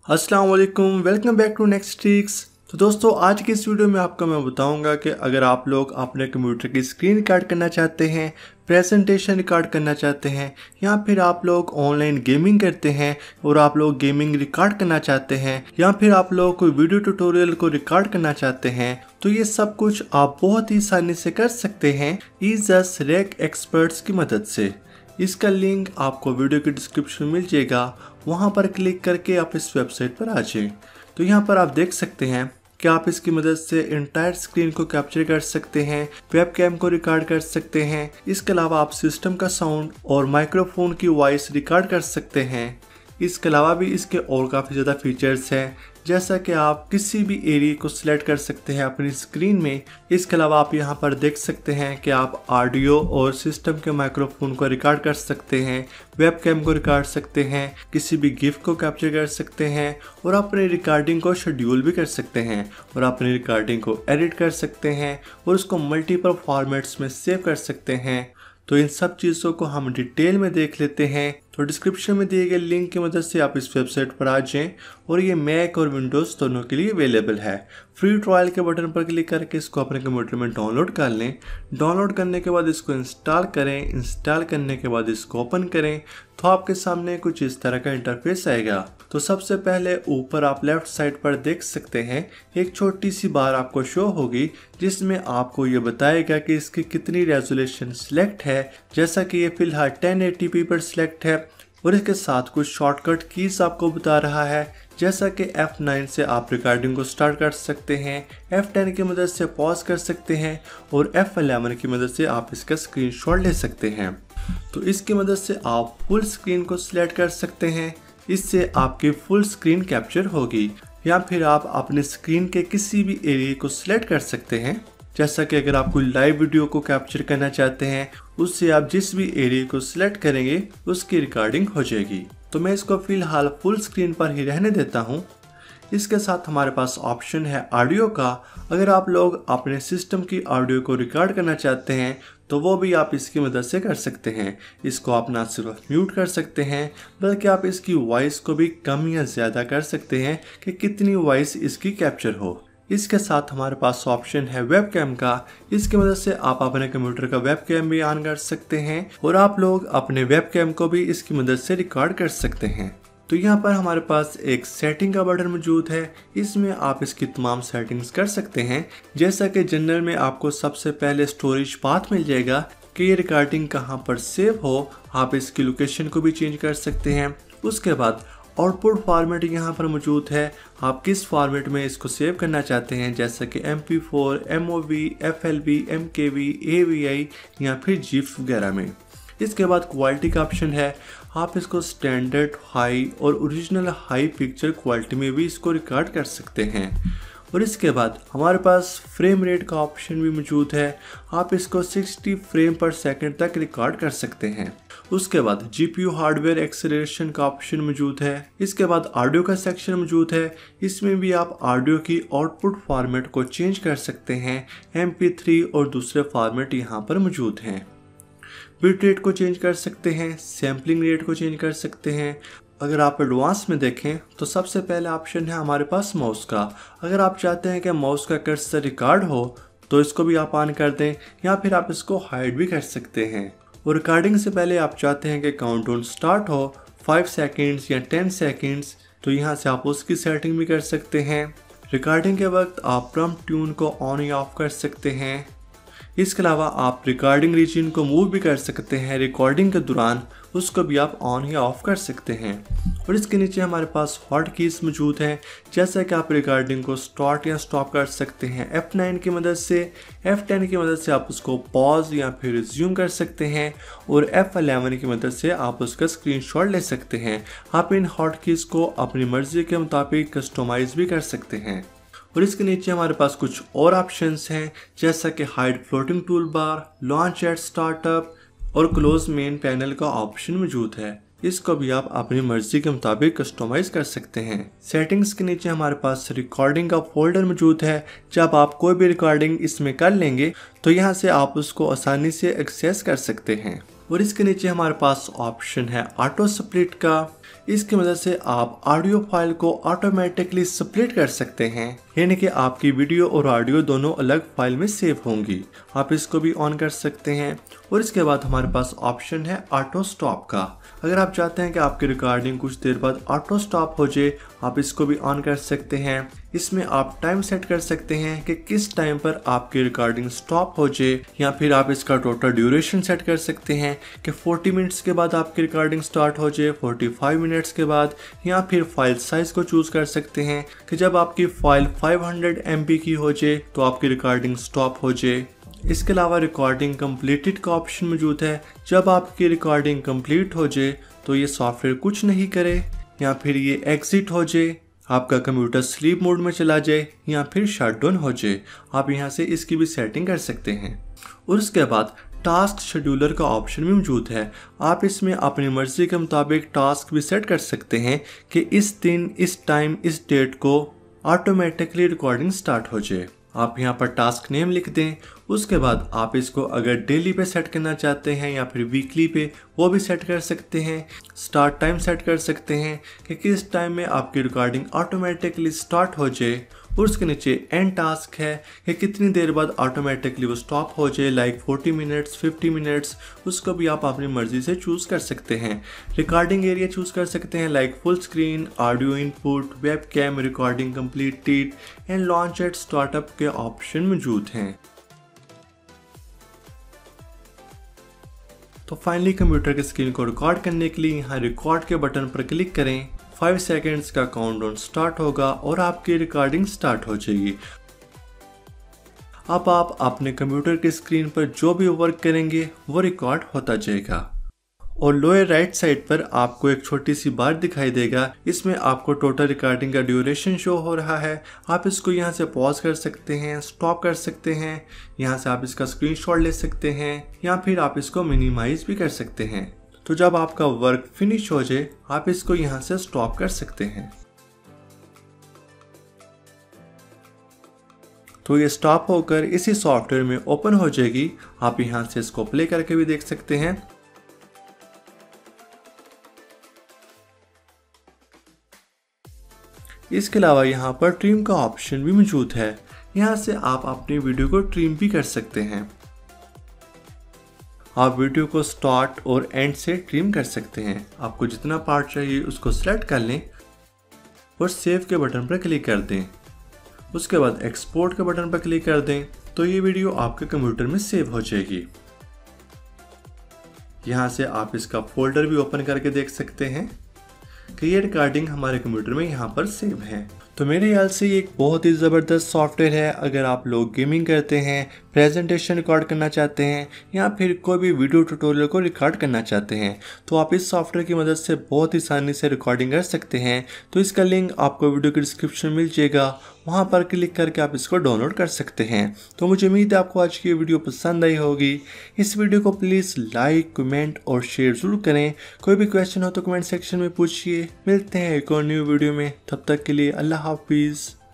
अस्सलाम वालेकुम, welcome back to next tricks. तो दोस्तों आज की इस वीडियो में आपको मैं बताऊंगा कि अगर आप लोग अपने कंप्यूटर की स्क्रीन रिकॉर्ड करना चाहते हैं, प्रेजेंटेशन रिकॉर्ड करना चाहते हैं या फिर आप लोग ऑनलाइन गेमिंग करते हैं और आप लोग गेमिंग रिकॉर्ड करना चाहते हैं या फिर आप लोग कोई वीडियो ट्यूटोरियल को रिकॉर्ड करना चाहते हैं, तो ये सब कुछ आप बहुत ही आसानी से कर सकते हैं ईज़स रैक एक्सपर्ट्स की मदद से। इसका लिंक आपको वीडियो के डिस्क्रिप्शन में मिल जाएगा, वहां पर क्लिक करके आप इस वेबसाइट पर आ जाएं। तो यहाँ पर आप देख सकते हैं कि आप इसकी मदद से इंटायर स्क्रीन को कैप्चर कर सकते हैं, वेबकैम को रिकॉर्ड कर सकते हैं। इसके अलावा आप सिस्टम का साउंड और माइक्रोफोन की वॉइस रिकॉर्ड कर सकते हैं। इसके अलावा भी इसके और काफ़ी ज़्यादा फीचर्स हैं, जैसा कि आप किसी भी एरिया को सिलेक्ट कर सकते हैं अपनी स्क्रीन में। इसके अलावा आप यहाँ पर देख सकते हैं कि आप ऑडियो और सिस्टम के माइक्रोफोन को रिकॉर्ड कर सकते हैं, वेबकैम को रिकॉर्ड सकते हैं, किसी भी गिफ को कैप्चर कर सकते हैं और अपनी रिकॉर्डिंग को शेड्यूल भी कर सकते हैं और अपनी रिकॉर्डिंग को एडिट कर सकते हैं और उसको मल्टीपल फॉर्मेट्स में सेव कर सकते हैं। तो इन सब चीज़ों को हम डिटेल में देख लेते हैं। तो डिस्क्रिप्शन में दिए गए लिंक की मदद से आप इस वेबसाइट पर आ जाएं और ये मैक और विंडोज़ दोनों के लिए अवेलेबल है। फ्री ट्रायल के बटन पर क्लिक करके इसको अपने कंप्यूटर में डाउनलोड कर लें। डाउनलोड करने के बाद इसको इंस्टॉल करें। इंस्टॉल करने के बाद इसको ओपन करें तो आपके सामने कुछ इस तरह का इंटरफेस आएगा। तो सबसे पहले ऊपर आप लेफ्ट साइड पर देख सकते हैं एक छोटी सी बार आपको शो होगी, जिसमें आपको ये बताएगा कि इसकी कितनी रेजोल्यूशन सिलेक्ट है। जैसा कि ये फिलहाल 1080p पर सिलेक्ट है और इसके साथ कुछ शॉर्टकट कीज आपको बता रहा है, जैसा कि F9 से आप रिकॉर्डिंग को स्टार्ट कर सकते हैं, F10 की मदद से पॉज कर सकते हैं और F11 की मदद से आप इसका स्क्रीनशॉट ले सकते हैं। तो इसकी मदद से आप फुल स्क्रीन को सिलेक्ट कर सकते हैं, इससे आपकी फुल स्क्रीन कैप्चर होगी। या फिर आप अपने स्क्रीन के किसी भी एरिया को सिलेक्ट कर सकते हैं, जैसा कि अगर आप कोई लाइव वीडियो को कैप्चर करना चाहते हैं, उससे आप जिस भी एरिया को सिलेक्ट करेंगे उसकी रिकॉर्डिंग हो जाएगी। तो मैं इसको फिलहाल फुल स्क्रीन पर ही रहने देता हूं। इसके साथ हमारे पास ऑप्शन है ऑडियो का। अगर आप लोग अपने सिस्टम की ऑडियो को रिकॉर्ड करना चाहते हैं तो वो भी आप इसकी मदद से कर सकते हैं। इसको आप ना सिर्फ म्यूट कर सकते हैं बल्कि आप इसकी वॉइस को भी कम या ज़्यादा कर सकते हैं कि कितनी वॉइस इसकी कैप्चर हो। इसके साथ हमारे पास ऑप्शन है वेबकैम का। इसकी मदद से आप अपने कंप्यूटर का वेबकैम भी ऑन कर सकते हैं और आप लोग अपने वेबकैम को भी इसकी मदद से रिकॉर्ड कर सकते हैं। तो यहाँ पर हमारे पास एक सेटिंग का बटन मौजूद है, इसमें आप इसकी तमाम सेटिंग्स कर सकते हैं। जैसा कि जनरल में आपको सबसे पहले स्टोरेज पाथ मिल जाएगा कि ये रिकॉर्डिंग कहाँ पर सेव हो। आप इसकी लोकेशन को भी चेंज कर सकते हैं। उसके बाद आउटपुट फॉर्मेट यहाँ पर मौजूद है, आप किस फॉर्मेट में इसको सेव करना चाहते हैं, जैसा कि MP4, MOV, FLV, MKV, AVI या फिर GIF वगैरह में। इसके बाद क्वालिटी का ऑप्शन है, आप इसको स्टैंडर्ड, हाई और ओरिजिनल हाई पिक्चर क्वालिटी में भी इसको रिकॉर्ड कर सकते हैं। और इसके बाद हमारे पास फ्रेम रेट का ऑप्शन भी मौजूद है, आप इसको 60 फ्रेम पर सेकंड तक रिकॉर्ड कर सकते हैं। उसके बाद GPU हार्डवेयर एक्सेलरेशन का ऑप्शन मौजूद है। इसके बाद ऑडियो का सेक्शन मौजूद है, इसमें भी आप ऑडियो की आउटपुट फॉर्मेट को चेंज कर सकते हैं। MP3 और दूसरे फॉर्मेट यहाँ पर मौजूद हैं। बिट रेट को चेंज कर सकते हैं, सैम्पलिंग रेट को चेंज कर सकते हैं। अगर आप एडवांस में देखें तो सबसे पहले ऑप्शन है हमारे पास माउस का। अगर आप चाहते हैं कि माउस का कर्सर रिकॉर्ड हो तो इसको भी आप ऑन कर दें या फिर आप इसको हाइड भी कर सकते हैं। और रिकॉर्डिंग से पहले आप चाहते हैं कि काउंटडाउन स्टार्ट हो 5 सेकेंड्स या 10 सेकेंड्स, तो यहाँ से आप उसकी सेटिंग भी कर सकते हैं। रिकॉर्डिंग के वक्त आप प्रॉम्प्ट ट्यून को ऑन या ऑफ कर सकते हैं। इसके अलावा आप रिकॉर्डिंग रीजन को मूव भी कर सकते हैं रिकॉर्डिंग के दौरान, उसको भी आप ऑन या ऑफ कर सकते हैं। और इसके नीचे हमारे पास हॉट कीज मौजूद हैं, जैसा कि आप रिकॉर्डिंग को स्टार्ट या स्टॉप कर सकते हैं F9 की मदद से। F10 की मदद से आप उसको पॉज या फिर रिज्यूम कर सकते हैं और F11 की मदद से आप उसका स्क्रीनशॉट ले सकते हैं। आप इन हॉट कीज को अपनी मर्जी के मुताबिक कस्टमाइज भी कर सकते हैं। और इसके नीचे हमारे पास कुछ और ऑप्शंस हैं, जैसा कि hide floating tool bar, launch at startup और क्लोज मेन पैनल का ऑप्शन मौजूद है। इसको भी आप अपनी मर्जी के मुताबिक कस्टमाइज कर सकते हैं। सेटिंग्स के नीचे हमारे पास रिकॉर्डिंग का फोल्डर मौजूद है। जब आप कोई भी रिकॉर्डिंग इसमें कर लेंगे तो यहाँ से आप उसको आसानी से एक्सेस कर सकते हैं। और इसके नीचे हमारे पास ऑप्शन है ऑटो स्प्लिट का। इसकी मदद से आप ऑडियो फाइल को ऑटोमेटिकली स्प्लिट कर सकते हैं, यानी कि आपकी वीडियो और ऑडियो दोनों अलग फाइल में सेव होंगी। आप इसको भी ऑन कर सकते हैं। और इसके बाद हमारे पास ऑप्शन है ऑटो स्टॉप का। अगर आप चाहते हैं कि आपकी रिकॉर्डिंग कुछ देर बाद ऑटो स्टॉप हो जाए, आप इसको भी ऑन कर सकते हैं। इसमें आप टाइम सेट कर सकते हैं कि किस टाइम पर आपकी रिकॉर्डिंग स्टॉप हो जाए, या फिर आप इसका टोटल ड्यूरेशन सेट कर सकते हैं कि 40 मिनट्स के बाद आपकी रिकॉर्डिंग स्टार्ट हो जाए, 45 मिनट्स के बाद, या फिर फाइल साइज को चूज कर सकते हैं कि जब आपकी फाइल 500 MB की हो जाए तो आपकी रिकॉर्डिंग स्टॉप हो जाए। इसके अलावा रिकॉर्डिंग कंप्लीटेड का ऑप्शन मौजूद है। जब आपकी रिकॉर्डिंग कंप्लीट हो जाए तो ये सॉफ्टवेयर कुछ नहीं करे, या फिर ये एग्जिट हो जाए, आपका कंप्यूटर स्लीप मोड में चला जाए, या फिर शट डाउन हो जाए। आप यहाँ से इसकी भी सेटिंग कर सकते हैं। और उसके बाद टास्क शेड्यूलर का ऑप्शन भी मौजूद है। आप इसमें अपनी मर्जी के मुताबिक टास्क भी सेट कर सकते हैं कि इस दिन, इस टाइम, इस डेट को ऑटोमेटिकली रिकॉर्डिंग स्टार्ट हो जाए। आप यहाँ पर टास्क नेम लिख दें। उसके बाद आप इसको अगर डेली पे सेट करना चाहते हैं या फिर वीकली पे, वो भी सेट कर सकते हैं। स्टार्ट टाइम सेट कर सकते हैं कि किस टाइम में आपकी रिकॉर्डिंग ऑटोमेटिकली स्टार्ट हो जाए। और उसके नीचे एंड टास्क है कि कितनी देर बाद ऑटोमेटिकली वो स्टॉप हो जाए, लाइक 40 मिनट्स, 50 मिनट्स। उसको भी आप अपनी मर्जी से चूज़ कर सकते हैं। रिकॉर्डिंग एरिया चूज़ कर सकते हैं, like full screen, audio input, web cam, recording completed and launch at startup के ऑप्शन मौजूद हैं। तो फाइनली कंप्यूटर की स्क्रीन को रिकॉर्ड करने के लिए यहाँ रिकॉर्ड के बटन पर क्लिक करें। 5 सेकेंड्स का काउंटडाउन स्टार्ट होगा और आपकी रिकॉर्डिंग स्टार्ट हो जाएगी। अब आप अपने कंप्यूटर की स्क्रीन पर जो भी वर्क करेंगे वो रिकॉर्ड होता जाएगा। और लोअर राइट साइड पर आपको एक छोटी सी बार दिखाई देगा। इसमें आपको टोटल रिकॉर्डिंग का ड्यूरेशन शो हो रहा है। आप इसको यहाँ से पॉज कर सकते हैं, स्टॉप कर सकते हैं, यहाँ से आप इसका स्क्रीनशॉट ले सकते हैं, या फिर आप इसको मिनिमाइज भी कर सकते हैं। तो जब आपका वर्क फिनिश हो जाए आप इसको यहाँ से स्टॉप कर सकते हैं। तो ये स्टॉप होकर इसी सॉफ्टवेयर में ओपन हो जाएगी। आप यहाँ से इसको प्ले करके भी देख सकते हैं। इसके अलावा यहाँ पर ट्रिम का ऑप्शन भी मौजूद है। यहाँ से आप अपनी वीडियो को ट्रिम भी कर सकते हैं। आप वीडियो को स्टार्ट और एंड से ट्रिम कर सकते हैं। आपको जितना पार्ट चाहिए उसको सेलेक्ट कर लें और सेव के बटन पर क्लिक कर दें। उसके बाद एक्सपोर्ट के बटन पर क्लिक कर दें तो ये वीडियो आपके कंप्यूटर में सेव हो जाएगी। यहाँ से आप इसका फोल्डर भी ओपन करके देख सकते हैं कि ये रिकॉर्डिंग हमारे कंप्यूटर में यहाँ पर सेव है। तो मेरे ख्याल से ये एक बहुत ही ज़बरदस्त सॉफ्टवेयर है। अगर आप लोग गेमिंग करते हैं, प्रेजेंटेशन रिकॉर्ड करना चाहते हैं, या फिर कोई भी वीडियो ट्यूटोरियल को रिकॉर्ड करना चाहते हैं, तो आप इस सॉफ्टवेयर की मदद से बहुत ही आसानी से रिकॉर्डिंग कर सकते हैं। तो इसका लिंक आपको वीडियो के डिस्क्रिप्शन में मिल जाएगा, वहाँ पर क्लिक करके आप इसको डाउनलोड कर सकते हैं। तो मुझे उम्मीद है आपको आज की वीडियो पसंद आई होगी। इस वीडियो को प्लीज़ लाइक, कमेंट और शेयर ज़रूर करें। कोई भी क्वेश्चन हो तो कमेंट सेक्शन में पूछिए। मिलते हैं एक और न्यू वीडियो में, तब तक के लिए अल्लाह हाफिज़।